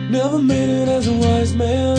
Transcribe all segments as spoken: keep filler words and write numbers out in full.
Never made it as a wise man.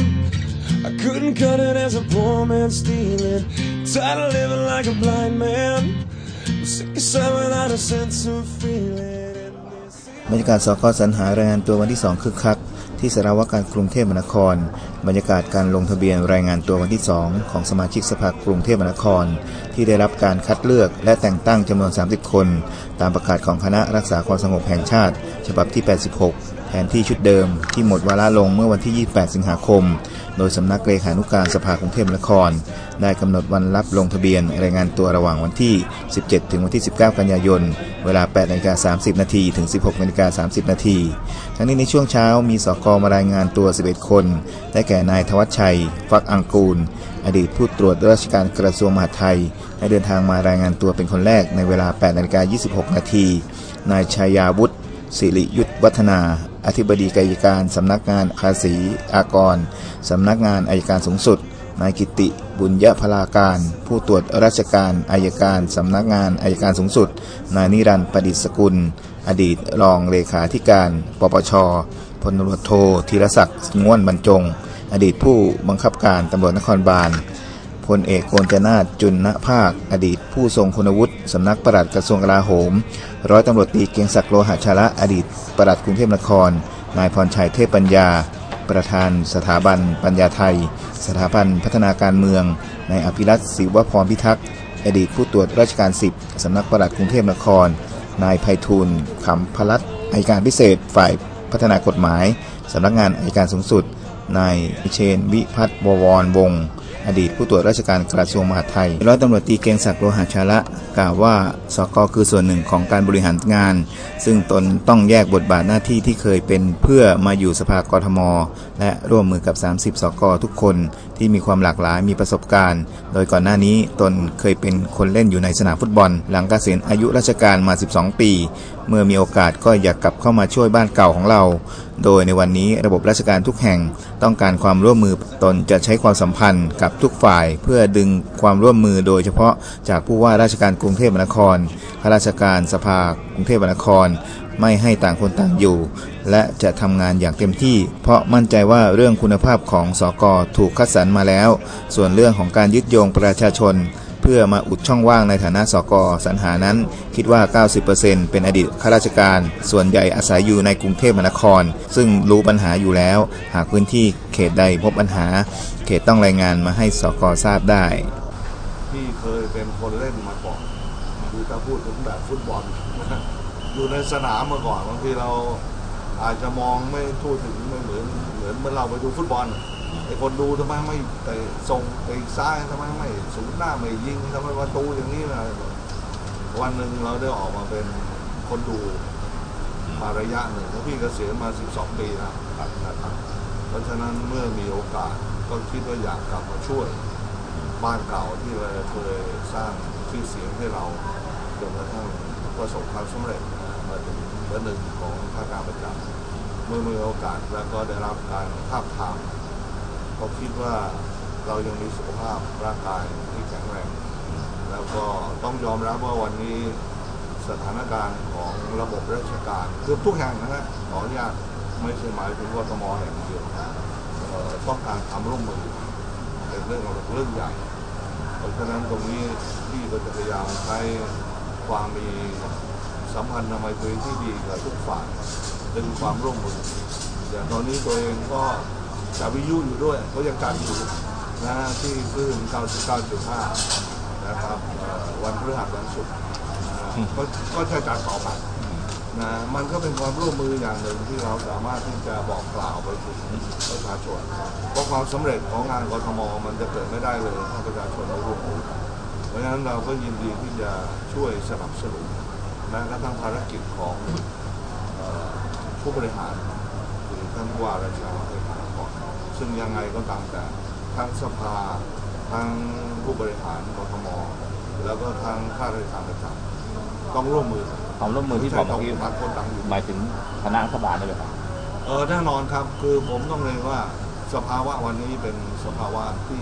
I couldn't cut it as a poor man stealing. Tired of living like a blind man. I'm sick of sight without a sense of feeling. บรรยากาศสก.สรรหารายงานตัววันที่สองคึกคักที่สารวการกรุงเทพมหานครบรรยากาศการลงทะเบียนรายงานตัววันที่สองของสมาชิกสภากรุงเทพมหานครที่ได้รับการคัดเลือกและแต่งตั้งจำนวนสามสิบคนตามประกาศของคณะรักษาความสงบแห่งชาติฉบับที่แปดสิบหกแทนที่ชุดเดิมที่หมดวาระลงเมื่อวันที่ยี่สิบแปดสิงหาคมโดยสำนักเลขานุการสภากรุงเทพมหานครได้กำหนดวันรับลงทะเบียนรายงานตัวระหว่างวันที่สิบเจ็ดถึงวันที่สิบเก้ากันยายนเวลา แปดนาฬิกาสามสิบนาทีถึง สิบหกนาฬิกาสามสิบนาทีทั้งนี้ในช่วงเช้ามีสก.มารายงานตัวสิบเอ็ดคนได้แก่นายธวัชชัยฟักอังกูลอดีตผู้ตรวจราชการกระทรวงมหาดไทยได้เดินทางมารายงานตัวเป็นคนแรกในเวลา แปดนาฬิกายี่สิบหกนาทีนายชัยยาวุฒิศิริยุทธวัฒนาอธิบดีอัยการสำนักงานภาษีอากรสำนักงานอัยการสูงสุดนายกิติบุญยพลาการผู้ตรวจราชการอัยการสำนักงานอัยการสูงสุดนายนิรันดร์ประดิษฐ์สกุลอดีตรองเลขาธิการปปช.พลตำรวจโทธีรศักดิ์ง่วนบรรจงอดีตผู้บังคับการตำรวจนครบาลพลเอกโกญจนาถจุลนภาคอดีตผู้ทรงคุณวุฒิสำนักปลัดกระทรวงกลาโหมร้อยตำรวจตรีเกียงศักดิ์โลหะชาระอดีตปลัดกรุงเทพนครนายพรชัยเทพปัญญาประธานสถาบันปัญญาไทยสถาบันพัฒนาการเมืองนายอภิรัตน์ศิวพรพิทักษ์อดีตผู้ตรวจราชการสิบสำนักปลัดกรุงเทพนครนายไพฑูรย์ขำพลัดอัยการพิเศษฝ่ายพัฒนากฎหมายสำนักงานอัยการสูงสุดนายเชนวิพัฒน์บวรวงศ์อดีตผู้ตรวจราชการกระทรวงมหาดไทยร้อยตำรวจตรีเกียงศักดิ์โลหะชาระกล่าวว่าสก.คือส่วนหนึ่งของการบริหารงานซึ่งตนต้องแยกบทบาทหน้าที่ที่เคยเป็นเพื่อมาอยู่สภากทม.และร่วมมือกับสามสิบสก.ทุกคนที่มีความหลากหลายมีประสบการณ์โดยก่อนหน้านี้ตนเคยเป็นคนเล่นอยู่ในสนามฟุตบอลหลังเกษียณอายุราชการมาสิบสองปีเมื่อมีโอกาสก็อยากกลับเข้ามาช่วยบ้านเก่าของเราโดยในวันนี้ระบบราชการทุกแห่งต้องการความร่วมมือตนจะใช้ความสัมพันธ์กับทุกฝ่ายเพื่อดึงความร่วมมือโดยเฉพาะจากผู้ว่าราชการกรุงเทพมหานครข้าราชการสภากรุงเทพมหานครไม่ให้ต่างคนต่างอยู่และจะทำงานอย่างเต็มที่เพราะมั่นใจว่าเรื่องคุณภาพของสก.ถูกคัดสรรมาแล้วส่วนเรื่องของการยึดโยงประชาชนเพื่อมาอุดช่องว่างในฐานะสก.สรรหานั้นคิดว่า เก้าสิบเปอร์เซ็นต์ เป็นอดีตข้าราชการส่วนใหญ่อาศัยอยู่ในกรุงเทพมหานครซึ่งรู้ปัญหาอยู่แล้วหากพื้นที่เขตใดพบปัญหาเขตต้องรายงานมาให้สก.ทราบได้ที่เคยเป็นคนเล่นมาก่อนคือถ้าพูดถึงแบบฟุตบอลอยู่ในสนามมาก่อนบางทีเราอาจจะมองไม่ทั่วถึงไม่เหมือนเหมือนเมื่อเราไปดูฟุตบอลไอ้คนดูทำไมไม่แต่ส่งไปซ้ายทำไมไม่สูงหน้าไม่ยิงทำไมประตูอย่างนี้นะวันหนึ่งเราได้ออกมาเป็นคนดูมาระยะหนึ่งเพราะพี่เกษียณมาสิบสองปีนะครับเพราะฉะนั้นเมื่อมีโอกาสก็คิดว่าอยากกลับมาช่วยบ้านเก่าที่เราเคยสร้างชื่อเสียงให้เราจนกระทั่งประสบความสำเร็จมาถึงเบอร์หนึ่งของข้าราชการประจำเมื่อมีโอกาสแล้วก็ได้รับการทาบทามก็คิดว่าเรายังมีสุขภาพร่างกายที่แข็งแรงแล้วก็ต้องยอมรับว่าวันนี้สถานการณ์ของระบบราชการเกือบทุกแห่งนะฮะขออนุญาตไม่ใช่หมายถึงกทมแห่งเดียวต้องการทำร่วมมือเป็นเรื่องเรื่องใหญ่เพราะฉะนั้นตรงนี้ที่ก็จะพยายามใช้ความมีสัมพันธ์ไมตรีที่ดีกับทุกฝ่ายดึงความร่วมมืออย่างตอนนี้ตัวเองก็จัดวิทยุอยู่ด้วยก็ยังจัดอยู่นะที่คลื่น เก้าสิบเก้าจุดห้า นะครับวันพฤหัสวันศุกร์ก็ก็จะจัดต่อไปนะมันก็เป็นความร่วมมืออย่างหนึ่งที่เราสามารถที่จะบอกกล่าวไปถึงประชาชนเพราะความสำเร็จของงานกทม.มันจะเกิดไม่ได้เลยถ้าประชาชนไม่ร่วมมือเพราะฉะนั้นเราก็ยินดีที่จะช่วยสนับสนุนแม้กระทั่งภารกิจของผู้บริหารหรือท่านผู้ว่าราชการจังหวัดนครซึ่งยังไงก็ตามแต่ทั้งสภาทั้งผู้บริหารกทม.แล้วก็ทั้งข้าราชการประจำต้องร่วมมือความร่วมมือที่บอกเมื่อกี้หมายถึงคณะรัฐบาลได้ไหมครับเออแน่นอนครับคือผมต้องเรียนว่าสภาวะวันนี้เป็นสภาวะที่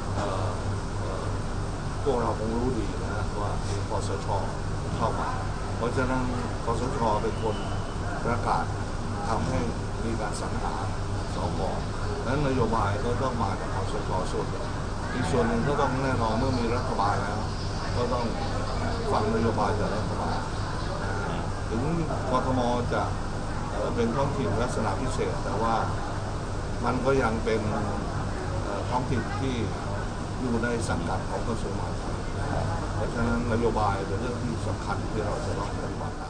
พวกเราคงรู้ดีนะว่ามีคสช.เข้ามาเพราะฉะนั้นคสช.เป็นคนประกาศทำให้มีการสรรหาสกนั้นนโยบายก็ต้องมาจากคสชส่วนหนึ่งอีกส่วนหนึ่งก็ต้องแน่นอนเมื่อมีรัฐบาลแล้วก็ต้องฟังนโยบายจากรัฐบาลถึงกทมจะเป็นท้องถิ่นลักษณะพิเศษแต่ว่ามันก็ยังเป็นท้องถิ่นที่อยู่ในสังกัดของกระทรวงมหาดไทยเพราะฉะนั้นนโยบายเป็นเรื่องที่สำคัญที่เราจะต้องปฏิบัติ